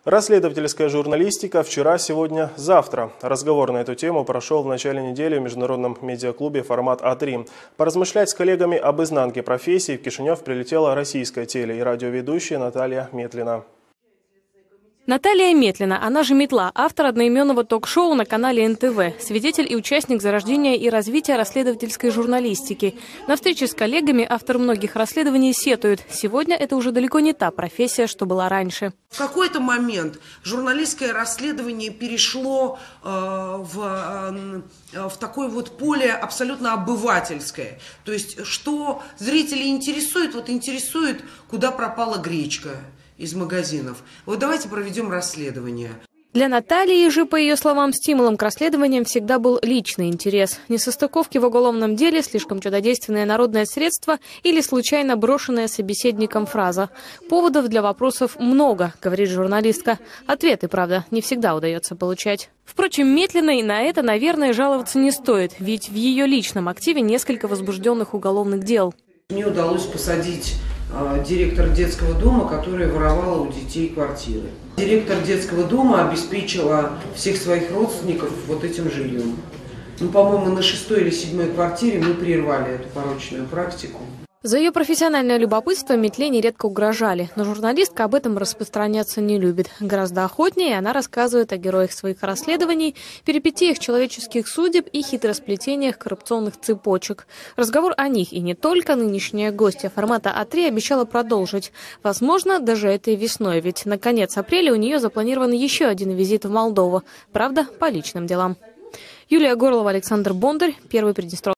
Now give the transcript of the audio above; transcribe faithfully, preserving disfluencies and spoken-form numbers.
Расследовательская журналистика вчера, сегодня, завтра. Разговор на эту тему прошел в начале недели в международном медиаклубе «Формат А три». Поразмышлять с коллегами об изнанке профессии в Кишинев прилетела российская теле- и радиоведущая Наталья Метлина. Наталья Метлина, она же Метла, автор одноименного ток-шоу на канале эн тэ вэ, свидетель и участник зарождения и развития расследовательской журналистики. На встрече с коллегами автор многих расследований сетует. Сегодня это уже далеко не та профессия, что была раньше. В какой-то момент журналистское расследование перешло э, в, э, в такое вот поле абсолютно обывательское. То есть, что зрителей интересует, вот интересует, куда пропала гречка из магазинов. Вот давайте проведем расследование. Для Натальи же, по ее словам, стимулом к расследованиям всегда был личный интерес. Несостыковки в уголовном деле, слишком чудодейственное народное средство или случайно брошенная собеседником фраза. Поводов для вопросов много, говорит журналистка. Ответы, правда, не всегда удается получать. Впрочем, Метлиной на это, наверное, жаловаться не стоит, ведь в ее личном активе несколько возбужденных уголовных дел. Мне удалось посадить директор детского дома, которая воровала у детей квартиры. Директор детского дома обеспечила всех своих родственников вот этим жильем. Ну, по-моему, на шестой или седьмой квартире мы прервали эту порочную практику. За ее профессиональное любопытство Метле нередко угрожали, но журналистка об этом распространяться не любит. Гораздо охотнее она рассказывает о героях своих расследований, перипетиях человеческих судеб и хитросплетениях коррупционных цепочек. Разговор о них и не только нынешняя гостья формата А три обещала продолжить. Возможно, даже этой весной, ведь на конец апреля у нее запланирован еще один визит в Молдову. Правда, по личным делам. Юлия Горлова, Александр Бондарь, Первый Приднестровский.